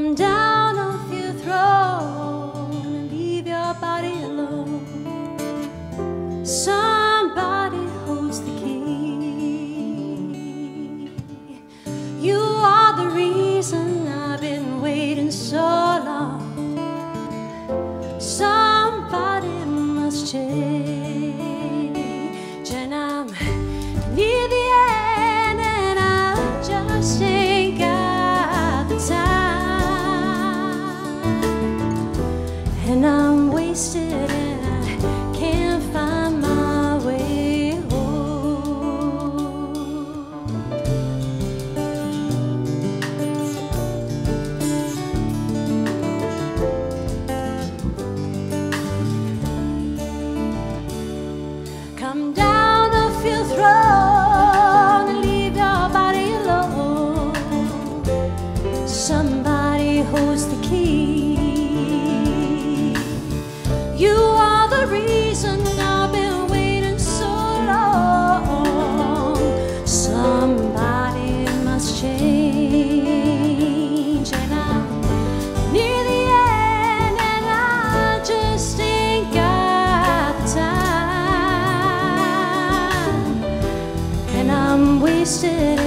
Come down off your throne and leave your body alone. Somebody holds the key. You are the reason I've been waiting so long. Somebody must change, and I'm near the end, and I just ain't got the time, and I'm wasted, and I can't find my way home. Come down off your throne and leave your body alone. Somebody holds the key. You are the reason I've been waiting so long. Somebody must change, and I'm near the end, and I just ain't got the time, and I'm wasted.